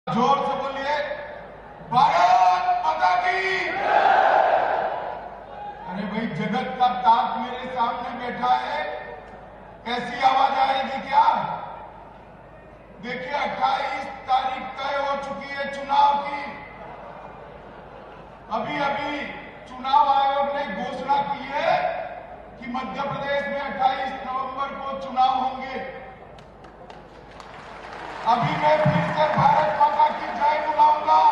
जोर से बोलिए, भारत माता की। अरे भाई, जगत का ताज मेरे सामने बैठा है, कैसी आवाज आएगी क्या? देखिए, 28 तारीख तय हो चुकी है चुनाव की। अभी अभी चुनाव आयोग ने घोषणा की है कि मध्य प्रदेश में 28 नवंबर को चुनाव होंगे। अभी मैं फिर से भारत माता की जय बुलाऊंगा।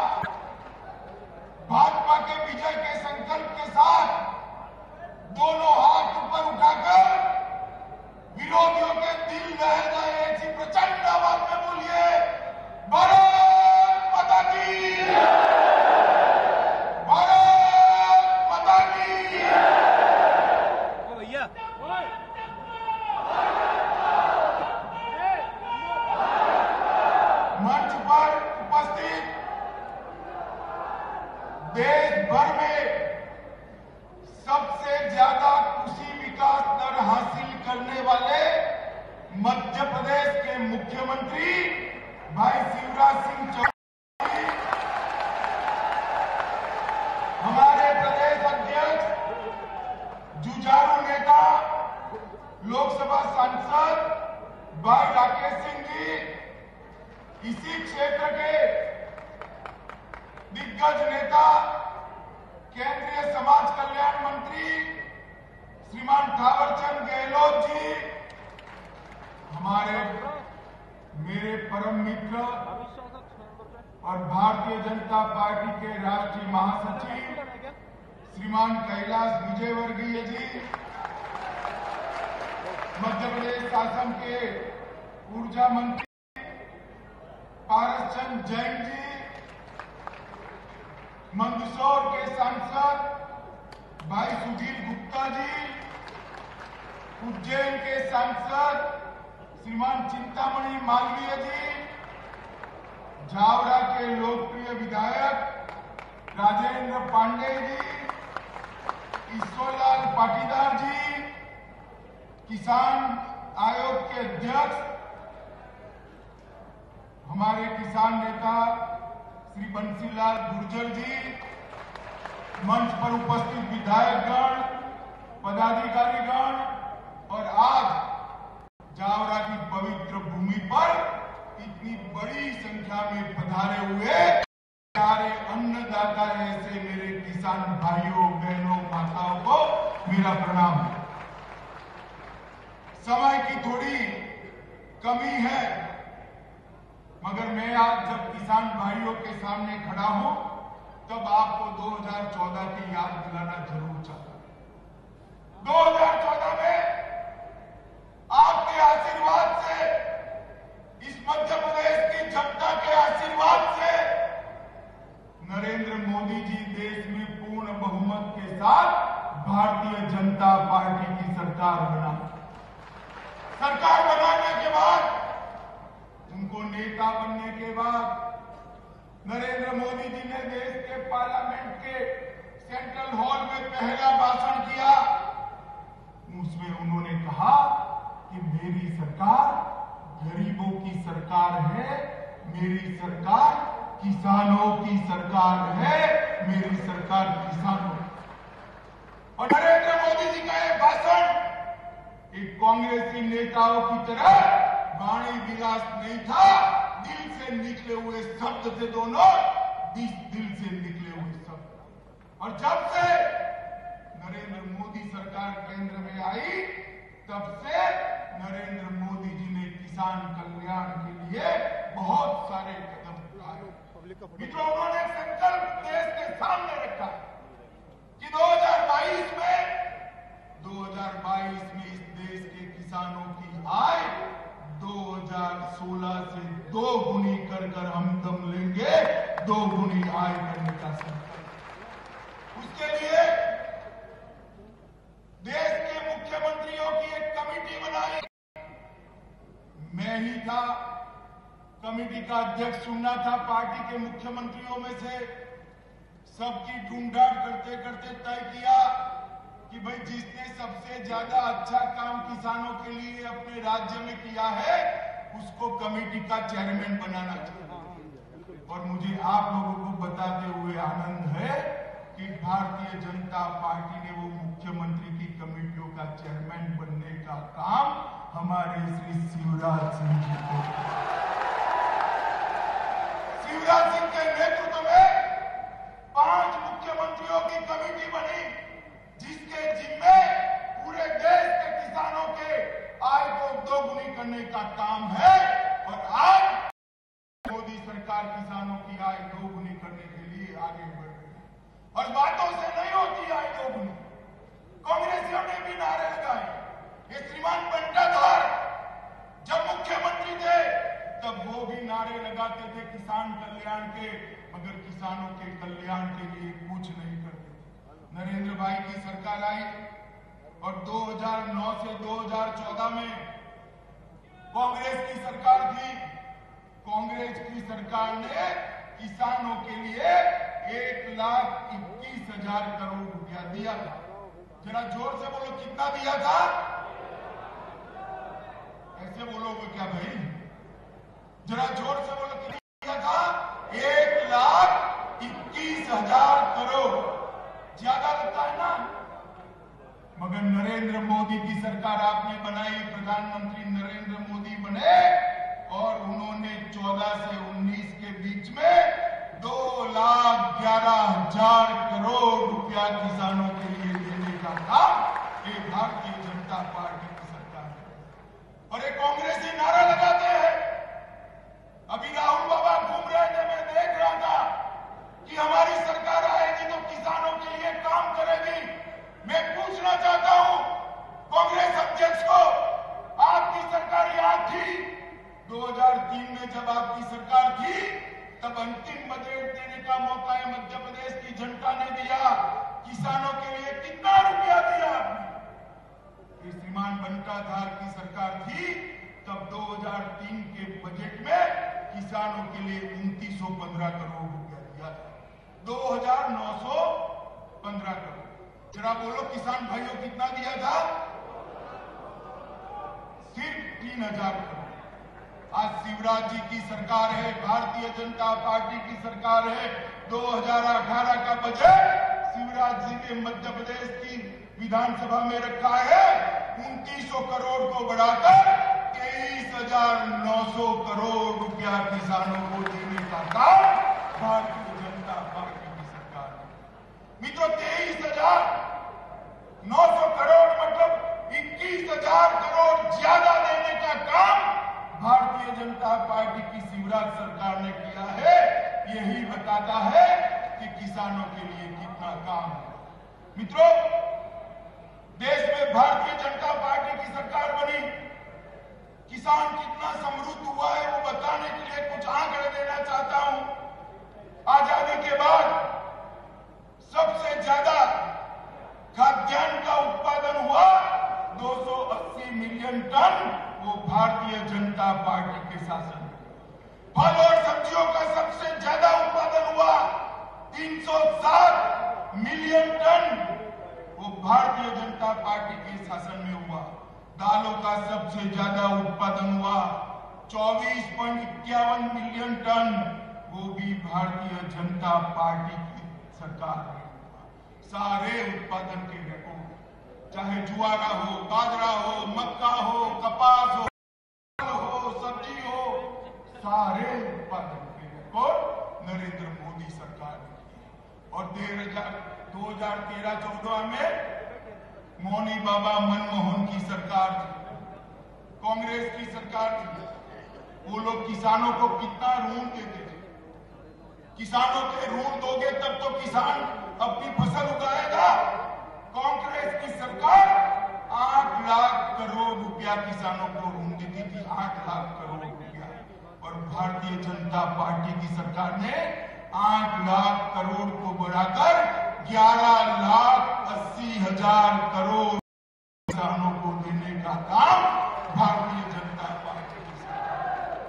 भाजपा के विजय के संकल्प के साथ दोनों हाथ ऊपर उठाकर विरोधियों के दिल दहल जाए ऐसी प्रचंड आवाज में बोलिए, भारत माता की, भारत माता की। भैया मंच पर उपस्थित देश भर में सबसे ज्यादा कृषि विकास दर हासिल करने वाले मध्य प्रदेश के मुख्यमंत्री भाई शिवराज सिंह चौहान, हमारे प्रदेश अध्यक्ष, जुझारू नेता, लोकसभा सांसद भाई राकेश सिंह जी, इसी क्षेत्र के दिग्गज नेता, केंद्रीय समाज कल्याण मंत्री श्रीमान थावरचंद गहलोत जी, हमारे मेरे परम मित्र और भारतीय जनता पार्टी के राष्ट्रीय महासचिव श्रीमान कैलाश विजयवर्गीय जी, मध्य प्रदेश शासन के ऊर्जा मंत्री पारस चंद जैन जी, मंदसौर के सांसद भाई सुधीर गुप्ता जी, उज्जैन के सांसद श्रीमान चिंतामणि मालवीय जी, झावरा के लोकप्रिय विधायक राजेंद्र पांडे जी, ईश्वरलाल पाटीदार जी, किसान आयोग के अध्यक्ष हमारे किसान नेता श्री बंसीलाल गुर्जर जी, मंच पर उपस्थित विधायकगण, पदाधिकारीगण और आज जावरा की पवित्र भूमि पर इतनी बड़ी संख्या में पधारे हुए सारे अन्नदाता ऐसे मेरे किसान भाइयों बहनों माताओं को मेरा प्रणाम। समय की थोड़ी कमी है, मगर मैं आज जब किसान भाइयों के सामने खड़ा हूं तब आपको 2014 की याद दिलाना जरूर चाहता हूं। 2014 में आपके आशीर्वाद से, इस मध्य प्रदेश की जनता के आशीर्वाद से नरेंद्र मोदी जी देश में पूर्ण बहुमत के साथ भारतीय जनता पार्टी की सरकार बना। सरकार बनाने के बाद, उनको नेता बनने के बाद नरेंद्र मोदी जी ने देश के पार्लियामेंट के सेंट्रल हॉल में पहला भाषण किया। उसमें उन्होंने कहा कि मेरी सरकार गरीबों की सरकार है, मेरी सरकार किसानों की सरकार है, मेरी सरकार किसानों। और नरेंद्र मोदी जी का यह भाषण एक कांग्रेसी नेताओं की तरह वाणी विलास नहीं था, दिल से निकले हुए शब्द थे दोनों, दिल से निकले हुए शब्द। और जब से नरेंद्र मोदी सरकार केंद्र में आई, तब से नरेंद्र मोदी जी ने किसान कल्याण के लिए बहुत सारे कदम उठाए। मित्रों, उन्होंने संकल्प देश के सामने रखा कि 2022 में इस देश के किसानों की आय 2016 से 2 गुनी कर हम दम लेंगे, 2 गुनी आय करने का संकल्प। उसके लिए देश के मुख्यमंत्रियों की एक कमेटी बनाई। मैं ही था कमेटी का अध्यक्ष, चुनना था पार्टी के मुख्यमंत्रियों में से। सबकी ढूंढाड़ करते करते तय किया कि भाई जिसने सबसे ज्यादा अच्छा काम किसानों के लिए अपने राज्य में किया है, उसको कमेटी का चेयरमैन बनाना चाहिए। और मुझे आप लोगों को बताते हुए आनंद है कि भारतीय जनता पार्टी ने वो मुख्यमंत्री की कमेटियों का चेयरमैन बनने का काम हमारे श्री शिवराज सिंह जी को, शिवराज सिंह के नेतृत्व में 5 मुख्यमंत्रियों की कमेटी बनी, जिसके जिम्मे पूरे देश के किसानों के आय को दोगुनी करने का काम है। और आज मोदी सरकार किसानों की आय दोगुनी करने के लिए आगे बढ़ रही है, और बातों से नहीं होती आय दोगुनी। कांग्रेसियों ने भी नारे लगाए। ये श्रीमान बंटाधार जब मुख्यमंत्री थे तब वो भी नारे लगाते थे किसान कल्याण के, मगर किसानों के कल्याण के लिए कुछ नहीं करते थे। नरेंद्र भाई की सरकार आई और 2009 से 2014 में कांग्रेस की सरकार थी। कांग्रेस की सरकार ने किसानों के लिए 1,21,000 करोड़ रुपया दिया था। जरा जोर से बोलो, कितना दिया था? ऐसे बोलोगे क्या भाई? जरा जोर से बोलो, कितना दिया था? 1,21,000 करोड़। ज्यादा लगता है ना? मगर नरेंद्र मोदी की सरकार आपने बनाई, प्रधानमंत्री नरेंद्र मोदी बने और उन्होंने 14 से 19 के बीच में 2,11,000 करोड़ रुपया किसानों के लिए देने का काम ये भारतीय जनता पार्टी की सरकार है। और ये कांग्रेसी नारा लगाते हैं। अभी राहुल बाबा घूम रहे थे, मैं देख रहा था कि हमारी सरकार आएगी तो किसानों के लिए काम करेगी। मैं पूछना चाहता हूं कांग्रेस अध्यक्ष को, आपकी सरकार याद थी 2003 में जब आपकी सरकार थी तब अंतिम बजट देने का मौका है मध्य प्रदेश की जनता ने दिया। किसानों के लिए कितना रुपया दिया आपने? श्रीमान बंटाधार की सरकार थी तब 2003 के बजट में किसानों के लिए 2,915 करोड़ रुपया दिया था। 2,915 करोड़। जरा बोलो किसान भाइयों, कितना दिया था? सिर्फ 3,000 करोड़। आज शिवराज जी की सरकार है, भारतीय जनता पार्टी की सरकार है। 2018 का बजट शिवराज जी ने मध्य प्रदेश की विधानसभा में रखा है 2,900 करोड़ को बढ़ाकर 23,900 करोड़ रुपया किसानों को देने का काम भारतीय जनता पार्टी की सरकार है। मित्रों, 23,900 करोड़ मतलब 21,000 करोड़ ज्यादा देने का काम भारतीय जनता पार्टी की शिवराज सरकार ने किया है। यही बताता है कि किसानों के लिए कितना काम है। मित्रों, देश में भारतीय जनता पार्टी की सरकार बनी, किसान कितना समृद्ध हुआ है वो बताने के लिए कुछ आंकड़े देना चाहता हूं। आजादी के बाद सबसे ज्यादा खाद्यान्न का उत्पादन हुआ 280 मिलियन टन, वो भारतीय जनता पार्टी के शासन में। फल और सब्जियों का सबसे ज्यादा उत्पादन हुआ 307 मिलियन टन, वो भारतीय जनता पार्टी के शासन में हुआ। दालों का सबसे ज्यादा उत्पादन हुआ 24.51 मिलियन टन, वो भी भारतीय जनता पार्टी की सरकार में हुआ। सारे उत्पादन के रिकॉर्ड, चाहे जुआरा हो, बाजरा हो, मक्का हो, कपास हो, सब्जी हो, सारे उत्पादन के रिकॉर्ड नरेंद्र मोदी सरकार ने किए। और 2013-14 में मौनी बाबा मनमोहन की सरकार थी, कांग्रेस की सरकार थी। वो लोग किसानों को कितना ऋण देते थे। किसानों के ऋण दोगे तब तो किसान अपनी फसल उगाएगा। कांग्रेस की सरकार 8 लाख करोड़ रुपया किसानों को ऋण देती थी, 8 लाख करोड़ रुपया। और भारतीय जनता पार्टी की सरकार ने 8 लाख करोड़ को बढ़ाकर 11,80,000 करोड़ किसानों को देने का काम भारतीय जनता पार्टी की सरकार।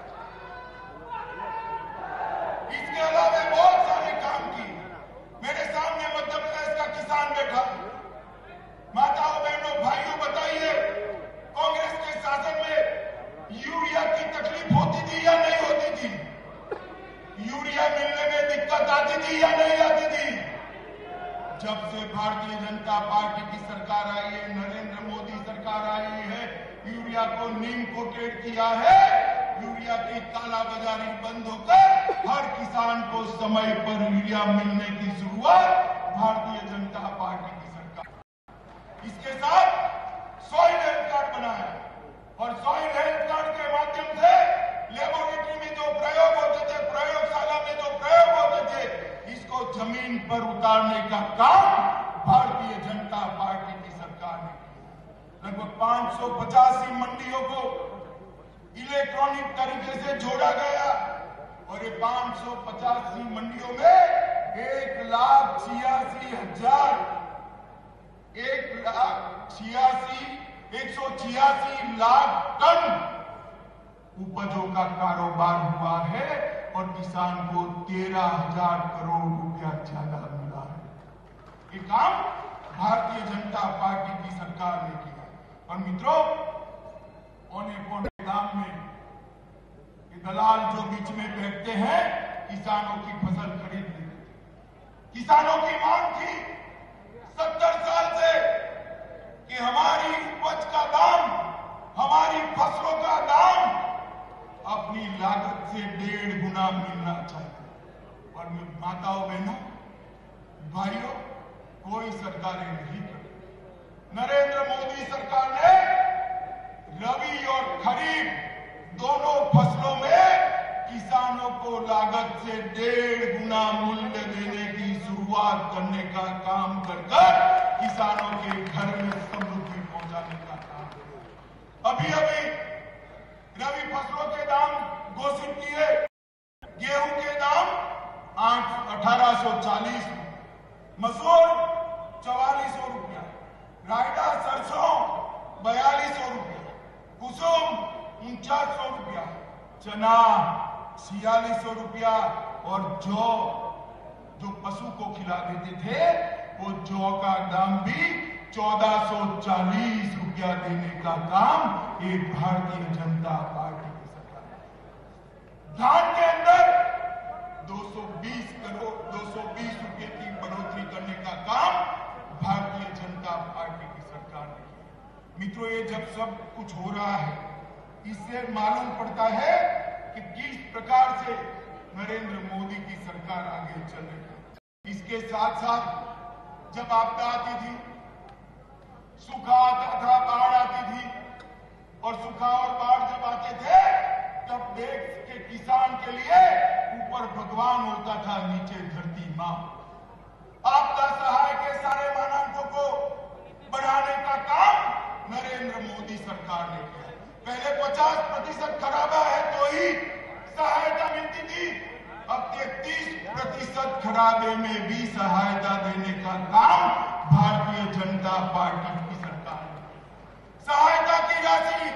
इसके अलावा बहुत सारे काम किए। मेरे सामने मध्य प्रदेश का किसान बैठा। माताओं, बहनों, भाइयों, बताइए कांग्रेस के शासन में यूरिया की तकलीफ होती थी या नहीं होती थी? यूरिया दिक्कत आती थी या नहीं आती थी? जब से भारतीय जनता पार्टी की सरकार आई है, नरेंद्र मोदी सरकार आई है, यूरिया को नीम कोटेड किया है, यूरिया की कालाबाजारी बंद होकर हर किसान को समय पर यूरिया मिलने की शुरुआत भारतीय जनता पार्टी की सरकार। इसके साथ सॉइल हेल्थ कार्ड बनाया और सॉइल हेल्थ कार्ड के माध्यम से लेबोरेटरी में जो प्रयोग होते थे, प्रयोगशाला में जो प्रयोग होते थे, इसको जमीन पर उतारने का काम भारतीय जनता पार्टी की सरकार ने किया। लगभग 585 मंडियों को इलेक्ट्रॉनिक तरीके से जोड़ा गया और ये 585 मंडियों में 186 लाख टन उपजों का कारोबार हुआ है और किसान को 13,000 करोड़ रुपया ज्यादा मिला है। ये काम भारतीय जनता पार्टी की सरकार ने किया। और मित्रों, पौने दाम में ये दलाल जो बीच में बैठते हैं, किसानों की फसल खरीद लेते थे। किसानों की मांग थी 70 साल से कि हमारी उपज का दाम, हमारी फसलों का दाम अपनी लागत से 1.5 गुना मिलना चाहिए। और माताओं बहनों भाइयों, कोई सरकारें नहीं करती। नरेंद्र मोदी सरकार ने रबी और खरीफ दोनों फसलों में किसानों को लागत से 1.5 गुना मूल्य देने की शुरुआत करने का काम कर किसानों के घर में समृद्धि पहुंचाने का काम किया। अभी रबी फसलों के दाम घोषित किए। गेहूं के दाम 1840, मसूर 4400 रुपया, रायता सरसों 4200 रुपया, कुसुम 4900 रुपया, चना 4600 रुपया और जो पशु को खिला देते थे वो जौ का दाम भी 1440 रुपया देने का काम एक भारतीय जनता पार्टी की सरकार है। धान के अंदर 220 रुपये की बढ़ोतरी करने का काम भारतीय जनता पार्टी की सरकार ने किया। मित्रों, ये जब सब कुछ हो रहा है, इससे मालूम पड़ता है कि किस प्रकार से नरेंद्र मोदी की सरकार आगे चल रही है। इसके साथ साथ जब आपदा आती थी, सूखा आता था, बाढ़ आती थी, और सूखा और बाढ़ जब आते थे तब देश के किसान के लिए ऊपर भगवान होता था, नीचे धरती मां। आपदा सहाय के सारे मानकों को बढ़ाने का काम नरेंद्र मोदी सरकार ने किया। पहले 50% खराबा है तो ही सहायता मिलती थी, अब 33% खराबे में भी सहायता देने का काम भारतीय जनता पार्टी की सरकार ने। सहायता की राशि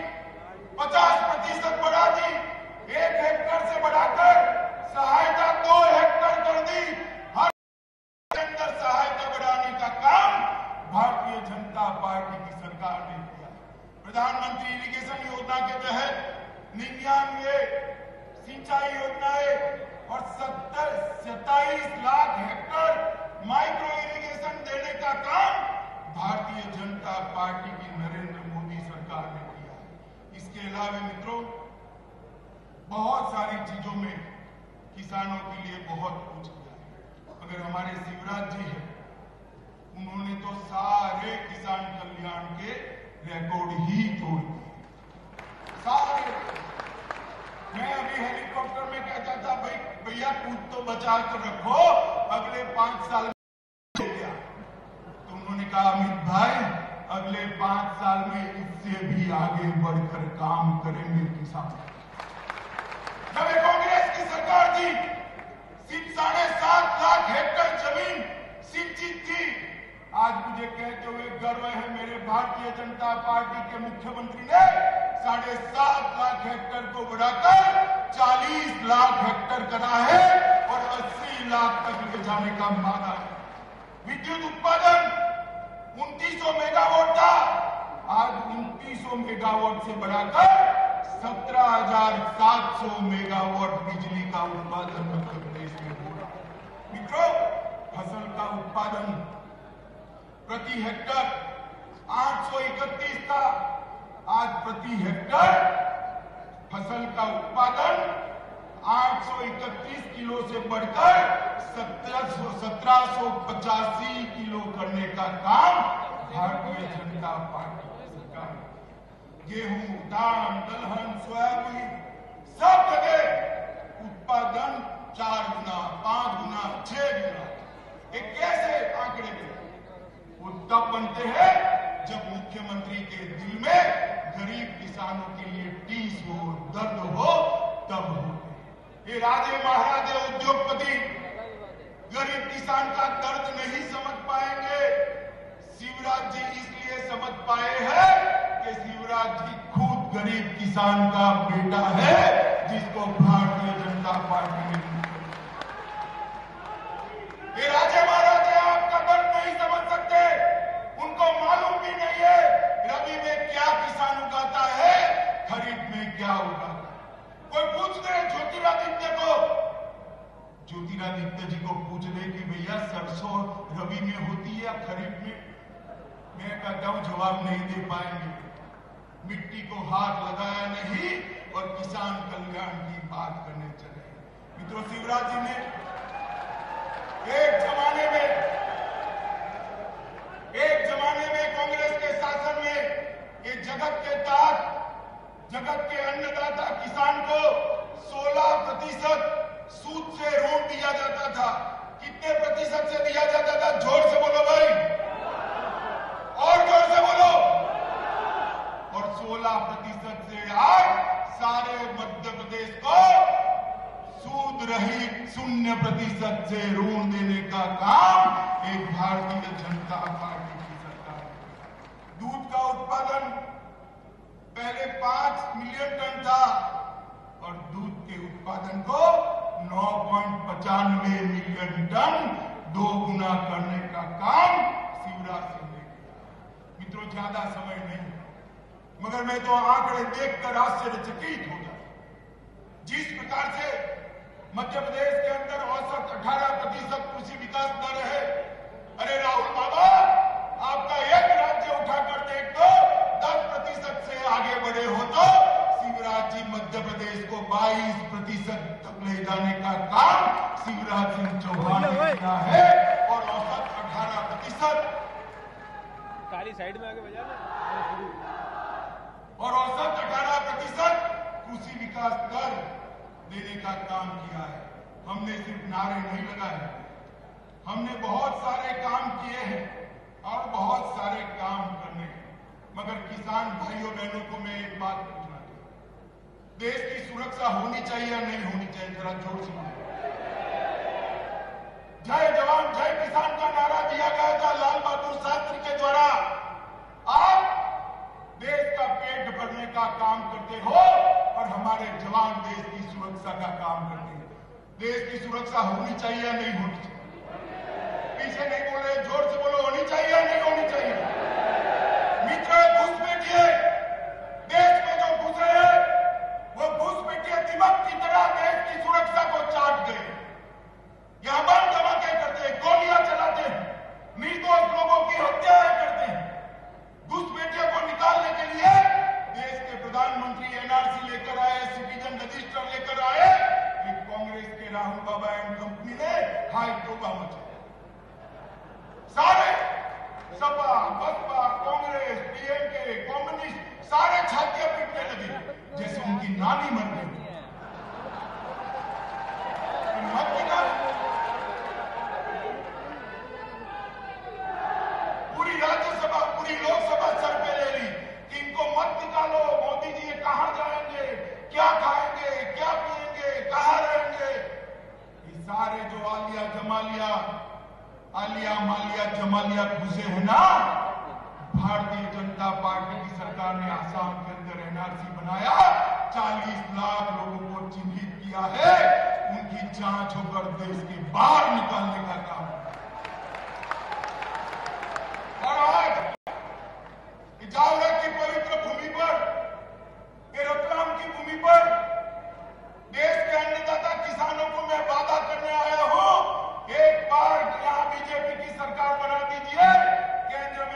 50% बढ़ा दी, 1 हेक्टेयर से बढ़ाकर सहायता 2 हेक्टेयर कर दी। हर के अंदर सहायता बढ़ाने का काम भारतीय जनता पार्टी की सरकार ने किया। प्रधानमंत्री इरिगेशन योजना के तहत 99 सिंचाई योजनाएं और 27 लाख हेक्टेयर माइक्रो इरिगेशन देने का काम भारतीय जनता पार्टी की नरेंद्र मोदी सरकार ने किया। इसके अलावा मित्रों, बहुत सारी चीजों में किसानों के लिए बहुत कुछ किया है। अगर हमारे शिवराज जी हैं, उन्होंने तो सारे किसान कल्याण के रिकॉर्ड ही तोड़ दिए, सारे। मैं अभी हेलीकॉप्टर में कहता था, भाई भैया कुछ तो बचा कर रखो, अगले 5 साल में गया। तो उन्होंने कहा, अमित भाई अगले 5 साल में इससे भी आगे बढ़कर काम करेंगे किसान। जब कांग्रेस की सरकार थी, सिर्फ 7.5 लाख हेक्टेयर जमीन सिंचित थी। आज मुझे कहते हुए गर्व है, मेरे भारतीय जनता पार्टी के मुख्यमंत्री ने 7.5 लाख हेक्टेयर को बढ़ाकर 40 लाख हेक्टेयर करा है और 80 लाख तक ले जाने का वादा है। विद्युत उत्पादन 2900 मेगावाट था, आज 2900 मेगावाट से बढ़ाकर 17,700 मेगावाट बिजली का उत्पादन उत्तर प्रदेश में हो रहा है। प्रति हेक्टर 831 था, आज प्रति हेक्टर फसल का उत्पादन 831 किलो से बढ़कर 1785 किलो करने का काम भारतीय जनता पार्टी की सरकार। गेहूं, धान, दलहन, सोयाबीन सब जगह उत्पादन 4 गुना, 5 गुना, 6 गुना। ये कैसे आंकड़े थे? वो तब बनते हैं जब मुख्यमंत्री के दिल में गरीब किसानों के लिए टीस हो, दर्द हो, तब होते। ये राजे महाराजे उद्योगपति गरीब किसान का दर्द नहीं समझ पाएंगे। शिवराज जी इसलिए समझ पाए हैं कि शिवराज जी खुद गरीब किसान का बेटा है, जिसको भारतीय जनता पार्टी ने। ये राजे महाराजे आपका दर्द नहीं समझ सकते, उनको मालूम भी नहीं है रबी में क्या किसान उगाता है, खरीफ में क्या उगाता है। कोई पूछ दे ज्योतिरादित्य को, ज्योतिरादित्य जी को पूछ दे कि भैया सरसों रबी में होती है या खरीफ में, मैं कहता हूं जवाब नहीं दे पाएंगे। मिट्टी को हाथ लगाया नहीं और किसान कल्याण की बात करने चले। मित्रों, शिवराज जी ने एक जमाने में कांग्रेस के शासन में ये जगत के अन्नदाता किसान को 16% सूद से ऋण दिया जाता था। कितने प्रतिशत से दिया जाता था? जोर से बोलो भाई, और जोर से बोलो। और 16% से आज सारे मध्य प्रदेश को सूद रहित 0% से ऋण देने का काम एक भारतीय जनता पार्टी की सरकार। दूध का उत्पादन पहले 5 मिलियन टन था और दूध के उत्पादन को 9.95 मिलियन टन 2 गुना करने का काम शिवराज सिंह ने किया। मित्रों, ज्यादा समय नहीं, मगर मैं तो आंकड़े देखकर आश्चर्यचकित हो गया। जिस प्रकार से मध्य प्रदेश के अंदर औसत 18% कृषि विकास दर है। अरे राहुल बाबा, आपका एक राज्य उठाकर देख दो, 10% से आगे बढ़े हो तो शिवराज जी मध्य प्रदेश को 22% तक ले जाने का काम शिवराज सिंह चौहान ने किया है और औसत 18%। काली साइड में आगे बजा और औसत 18% कृषि विकास दर देने का काम किया है। हमने सिर्फ नारे नहीं लगाए, हमने बहुत सारे काम किए हैं और बहुत सारे काम करने हैं। मगर किसान भाइयों बहनों को मैं एक बात पूछना चाहता हूं, देश की सुरक्षा होनी चाहिए या नहीं होनी चाहिए? जरा जोर से बोलो। जय जवान जय किसान का नारा दिया गया था लाल बहादुर शास्त्री के द्वारा। आप देश का पेट भरने का काम करते हो और हमारे जवान देश की सुरक्षा का काम करते हैं। देश की सुरक्षा होनी चाहिए या नहीं होनी चाहिए? पीछे नहीं बोल रहे, जोर से बोलो, होनी चाहिए या नहीं होनी चाहिए? मित्रों, घुसपैठिए देश में जो घुस रहे हैं, वो घुसपैठिए दिमाग की तरह देश की सुरक्षा को चाट गए। यहां बम धमाके करते हैं, गोलियां चलाते हैं, निर्दोष लोगों की हत्याएं करते हैं। घुसपैठियों को निकालने के लिए देश के प्रधानमंत्री एनआरसी लेकर आए, सिटीजन रजिस्टर लेकर आए। कांग्रेस के राहुल बाबा एंड कंपनी ने हाई तौबा मचाया। सारे Sapa, Basapa, Congress, DMK, communist सारे छातियां पीटने लगे जैसे उनकी नानी मर गई। पूरी राज्यसभा, पूरी लोकसभा सर पे ले ली कि इनको मत निकालो। मोदी जी ये कहां जाएंगे, क्या खाएंगे, क्या पिएंगे, कहां रहेंगे? ये सारे जो आलिया मालिया जमालिया घुसे हैं ना, भारतीय जनता पार्टी की सरकार ने आसाम के अंदर एनआरसी बनाया, 40 लाख लोगों को चिन्हित किया है, उनकी जांच होकर देश के बाहर निकालने का काम। और आज जावरा की पवित्र भूमि पर, रतलाम की भूमि पर देश के अन्नदाता किसानों को मैं वादा करने आया हूं, एक बार यहां बीजेपी की सरकार बना दीजिए, केंद्र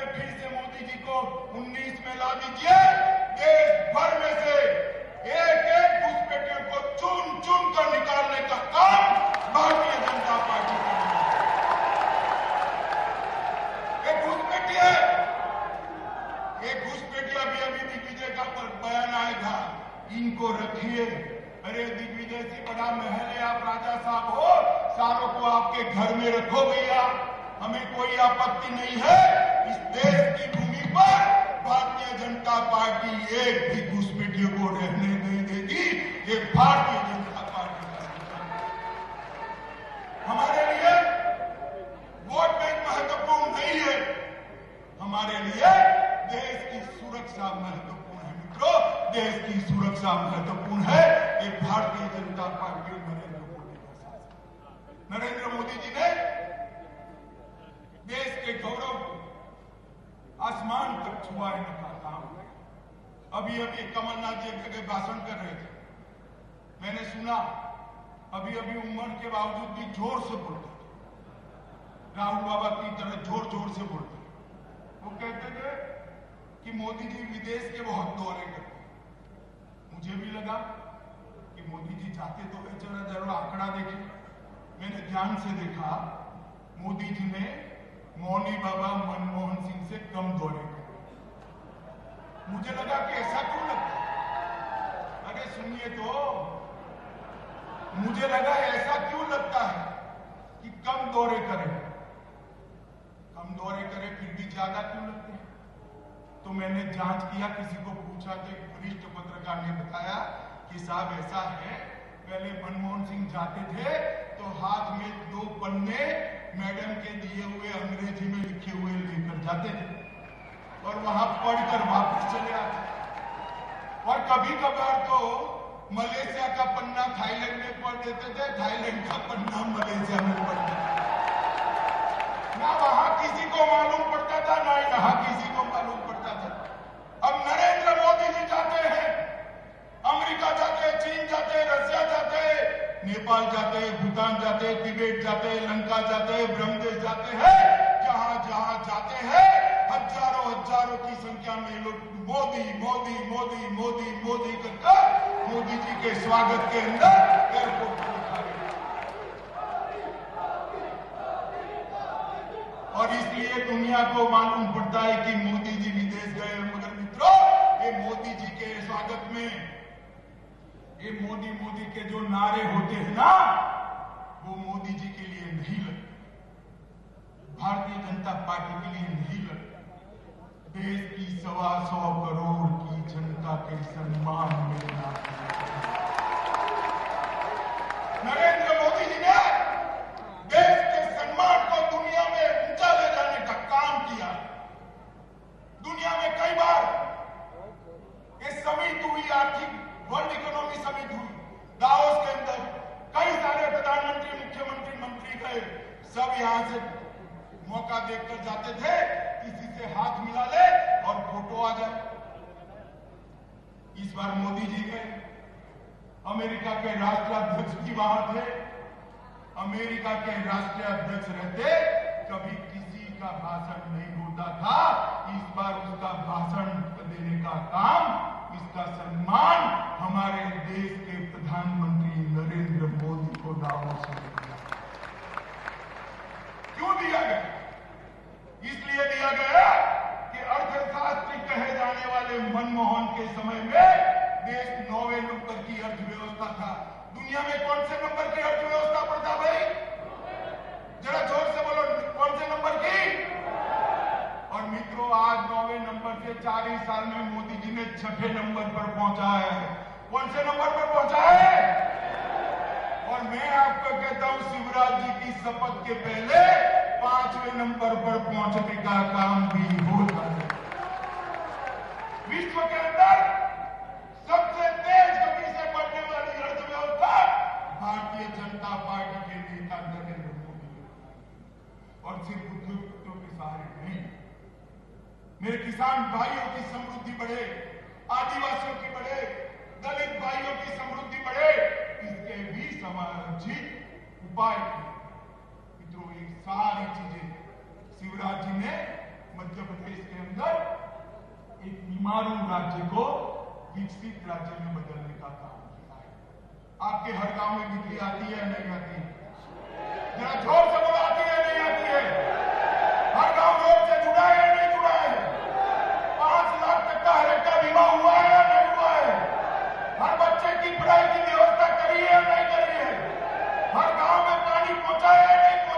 आपके घर में रखो भैया, हमें कोई आपत्ति नहीं है। इस देश की भूमि पर भारतीय जनता पार्टी एक भी घुसपैठियों को रहने नहीं देगी। ये भारतीय जनता पार्टी का हमारे लिए वोट बैंक महत्वपूर्ण नहीं है, हमारे लिए देश की सुरक्षा महत्वपूर्ण है। मित्रों, देश की सुरक्षा महत्वपूर्ण है। ये भारतीय जनता पार्टी और नरेंद्र मोदी का शासन। नरेंद्र मोदी जी ने देश के गौरव को आसमान तक छुआने का काम किया। अभी कमलनाथ जी एक जगह भाषण कर रहे थे, मैंने सुना अभी उम्र के बावजूद भी जोर से बोलते थे, राहुल बाबा की तरह जोर जोर से बोलते। वो कहते थे कि मोदी जी विदेश के बहुत दौरे करते हैं। मुझे भी लगा कि मोदी जी जाते तो है, जरा आंकड़ा देखे। मैंने ध्यान से देखा, मोदी जी ने मौनी बाबा मनमोहन सिंह से कम दौरे करे। मुझे लगा कि ऐसा क्यों लगता है? अरे सुनिए तो, मुझे लगा ऐसा क्यों लगता है कि कम दौरे करें, फिर भी ज्यादा क्यों लगते हैं? तो मैंने जांच किया, किसी को पूछा तो एक वरिष्ठ पत्रकार ने बताया कि साहब ऐसा है, पहले मनमोहन सिंह जाते थे तो हाथ में 2 पन्ने मैडम के दिए हुए अंग्रेजी में लिखे हुए लेकर जाते थे और वहां पढ़कर वापस चले आते। और कभी कभार तो मलेशिया का पन्ना थाईलैंड में पढ़ देते थे, थाईलैंड का पन्ना मलेशिया में पढ़ देते थे। ना वहां किसी को मालूम पड़ता था, ना यहाँ किसी को मालूम पड़ता था। अब नरेंद्र मोदी जी जाते हैं, अमेरिका जाते, चीन जाते, रशिया जाते, नेपाल जाते, भूटान जाते, तिब्बत जाते, लंका जाते, ब्रह्मदेश जाते हैं। जहां जहां जाते हैं हजारों की संख्या में लोग मोदी मोदी मोदी मोदी मोदी करके मोदी जी के स्वागत के अंदर एयरपोर्ट पर दिखा रहे। और इसलिए दुनिया को मालूम पड़ता है कि मोदी जी विदेश गए। मगर मित्रों, ये मोदी जी के स्वागत में ये मोदी के जो नारे होते हैं ना, वो मोदी जी के लिए नहीं लगते, भारतीय जनता पार्टी के लिए नहीं लगते। देश की 125 करोड़ की जनता के सम्मान में नरेंद्र मोदी जी ने देश के सम्मान को दुनिया में ऊंचा ले जाने का काम किया। दुनिया में कई बार ये समिट हुई, आर्थिक वर्ल्ड इकोनॉमी समिट हुई दावोस के अंदर, कई सारे प्रधानमंत्री, मुख्यमंत्री, मंत्री गए, सब यहां से मौका देखकर जाते थे, किसी से हाथ मिला ले और फोटो आ जाए। इस बार मोदी जी गए, अमेरिका के राष्ट्राध्यक्ष भी वहां थे। अमेरिका के राष्ट्राध्यक्ष रहते कभी किसी का भाषण नहीं होता था, इस बार उसका भाषण देने का काम, इसका सम्मान हमारे देश के प्रधानमंत्री नरेंद्र मोदी को दावोस में दिया। क्यों दिया गया? इसलिए दिया गया कि अर्थशास्त्री कहे जाने वाले मनमोहन के समय में देश 9वें नंबर की अर्थव्यवस्था था। दुनिया में कौन से नंबर की अर्थव्यवस्था पर था भाई? जरा जोर से बोलो, कौन से नंबर की? और मित्रों, आज 9वें नंबर से 4 ही साल में मोदी जी ने 6ठे नंबर पर पहुंचा है। कौन से नंबर पर पहुंचा है? और मैं आपको कहता हूं, शिवराज जी की शपथ के पहले 5वें नंबर पर पहुंचने का काम भी हो जाए। विश्व के अंदर सबसे तेज गति से बढ़ने वाली अर्थव्यवस्था भारतीय जनता पार्टी के नेता नरेंद्र मोदी, और सिर्फ उद्योगपतियों के सहारे नहीं। मेरे किसान भाइयों की समृद्धि बढ़े, आदिवासियों की बढ़े, दलित भाइयों की समृद्धि बढ़े, इसके भी समायोजित उपाय किए। मित्रों, ये सारी चीजें शिवराज जी ने मध्य प्रदेश के अंदर एक निमारू राज्य को विकसित राज्य में बदलने का काम किया है। आपके हर गांव में बिजली आती है या नहीं आती है? जरा जोर से बोलो, आती है नहीं आती है? हर गांव रोड से जुड़ा है या नहीं जुड़ा है? 5 लाख तक का हर एक का बीमा हुआ है या नहीं हुआ है? हर बच्चे की पढ़ाई की व्यवस्था करी है या नहीं करी है? हर गांव में पानी पहुंचा है या नहीं पहुंचा?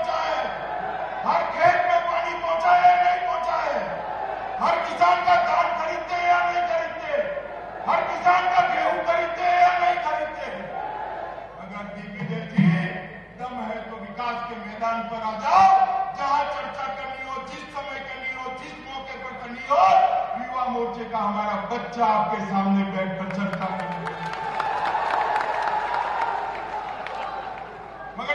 मैदान पर आ जाओ, जहां चर्चा करनी हो, जिस समय करनी हो, जिस मौके पर करनी हो, युवा मोर्चे का हमारा बच्चा आपके सामने बैठकर चर्चा करेगा। मगर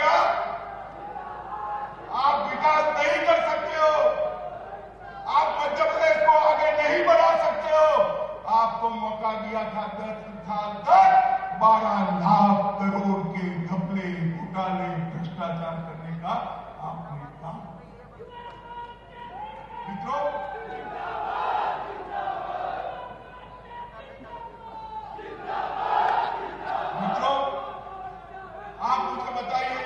आप विकास नहीं कर सकते हो, आप मध्य प्रदेश को आगे नहीं बढ़ा सकते हो। आपको मौका दिया था 10 साल तक 12 लाख करोड़ के घपले, घोटाले, भ्रष्टाचार करने का आपने काम। मित्रों, आप मुझे बताइए,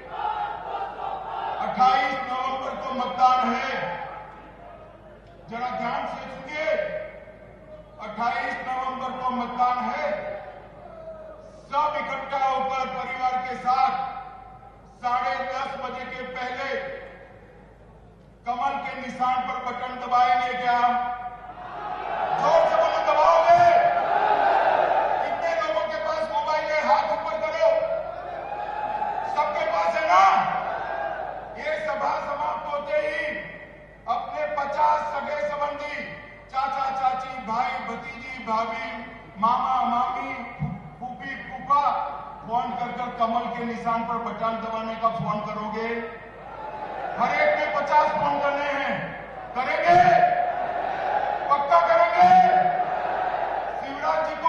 28 नवंबर को मतदान है। जरा ध्यान से सुनिए, 28 नवंबर को मतदान है। सब इकट्ठा होकर परिवार के साथ 10:30 बजे के पहले कमल के निशान पर बटन दबाएंगे क्या? जोर से बोलो, दबाओगे? कितने लोगों के पास मोबाइल है? हाथ ऊपर करो। सबके पास है ना? ये सभा समाप्त होते ही अपने 50 सगे संबंधी, चाचा चाची, भाई भतीजी, भाभी, मामा मामी, फूफी फूफा फोन कर कमल के निशान पर बटन दबाने का फोन करोगे? हर एक ने 50 फोन करने हैं। करेंगे? पक्का करेंगे? शिवराज जी